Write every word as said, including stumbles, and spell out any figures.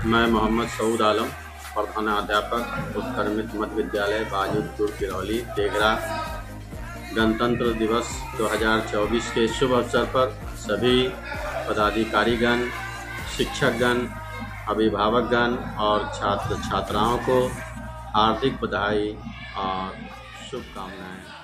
मैं मोहम्मद सऊद आलम, प्रधानाध्यापक उत्क्रमित मध्य विद्यालय बाजिदपुर किरौली तेघरा, गणतंत्र दिवस दो हज़ार चौबीस के शुभ अवसर पर सभी पदाधिकारीगण, शिक्षकगण, अभिभावकगण और छात्र छात्राओं को हार्दिक बधाई और शुभकामनाएं।